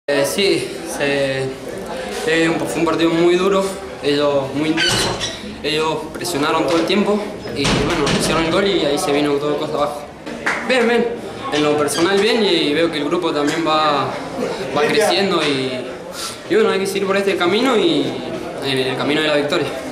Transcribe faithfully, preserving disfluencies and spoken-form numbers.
Eh, sí, se, eh, fue un partido muy duro, ellos muy intenso, ellos presionaron todo el tiempo y bueno, hicieron el gol y ahí se vino todo costa abajo. Bien, bien, en lo personal bien y veo que el grupo también va, va creciendo y, y bueno, hay que seguir por este camino y en el camino de la victoria.